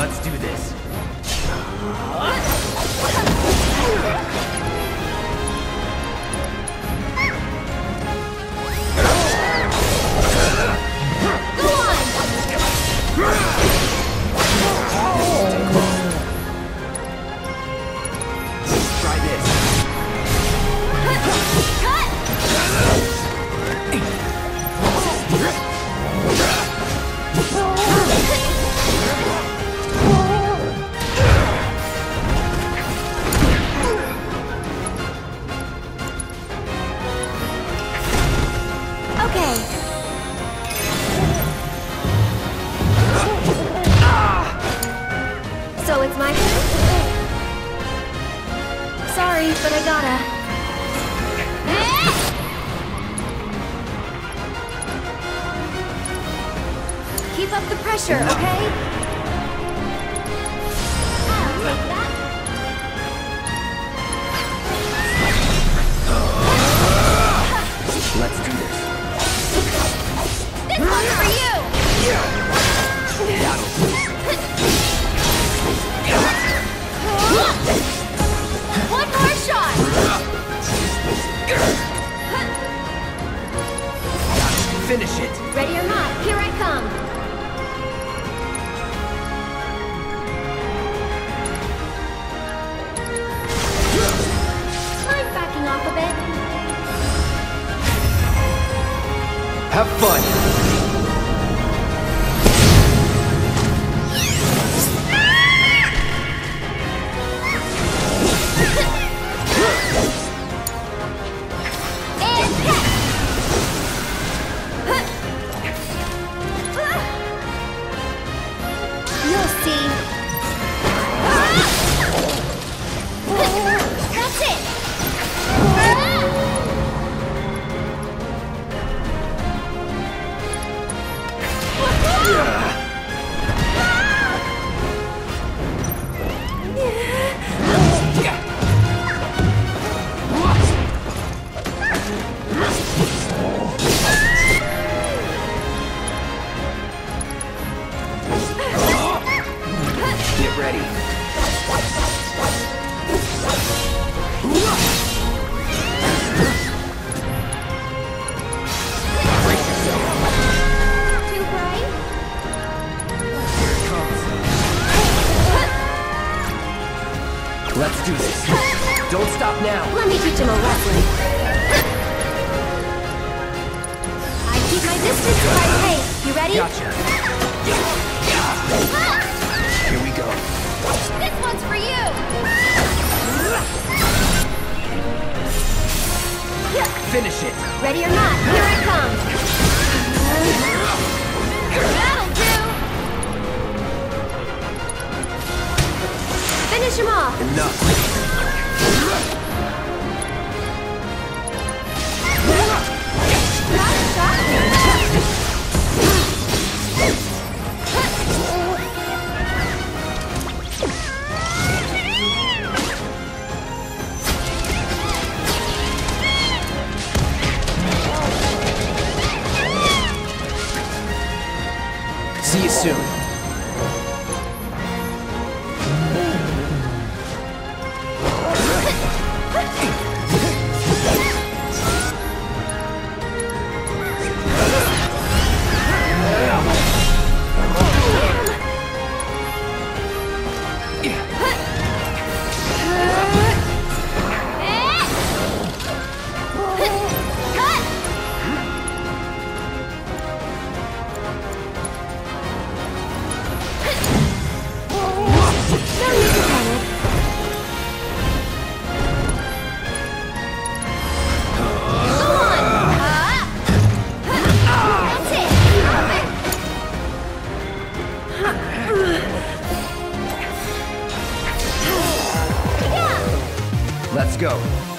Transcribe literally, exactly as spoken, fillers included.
Let's do this. Try this. Okay. So it's my turn? Sorry, but I gotta. Keep up the pressure, okay? I'll take that. Let's do this. This one's for you! That'll do. One more shot! Finish it. Ready or not, here I come! I'm backing off a bit. Have fun. And catch! You'll see. That's it! Get ready. Brace yourself. Too bright? Here it comes. Let's do this. Don't stop now. Let me teach him a lesson. I keep my distance if I pace. You ready? Gotcha. Here we go. This one's for you! Finish it. Ready or not, here I come! That'll do! Finish him off! Enough. See you soon. Let's go.